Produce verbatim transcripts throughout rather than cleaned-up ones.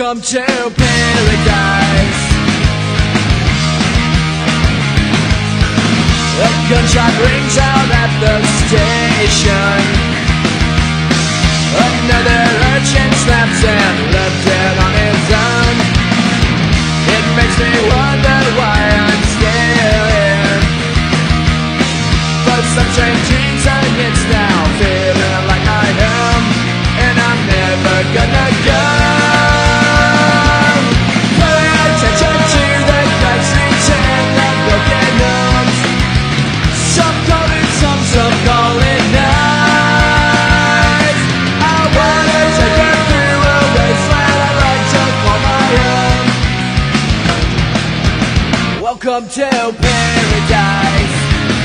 Welcome to paradise. A gunshot rings out at the station. Another urchin snaps and left dead on his own. It makes me wonder why I'm still here. But some strange reason it's now feeling like I am, and I'm never gonna go. Pay attention to the cracks and the broken homes. Some call it some, some call it nights. I wanna take you through a wasteland I like to call my own. Welcome to paradise.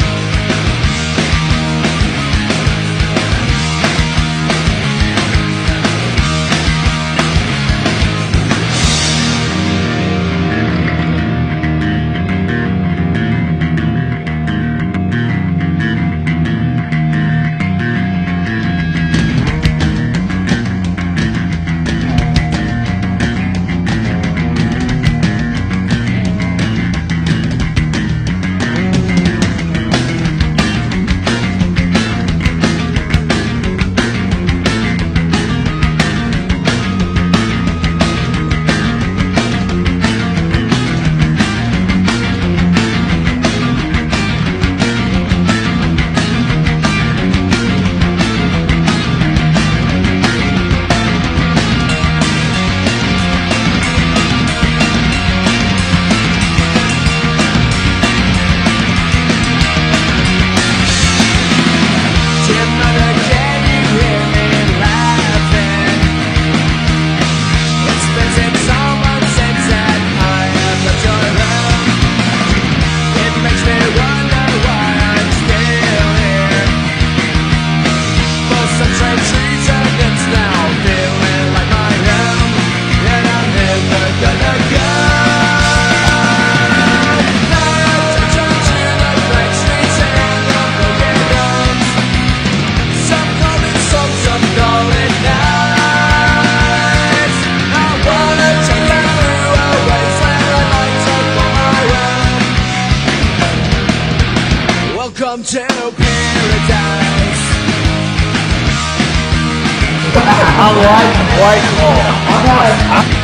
Welcome to paradise. I like white claw.